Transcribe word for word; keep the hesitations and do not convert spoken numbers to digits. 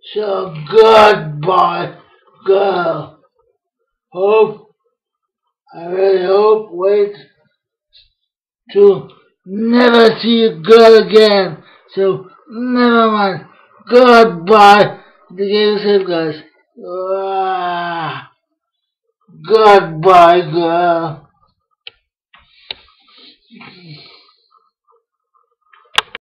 So goodbye, girl. Hope, I really hope, wait to never see you girl again. So never mind. Goodbye. The game is safe, guys. Ah, goodbye, girl.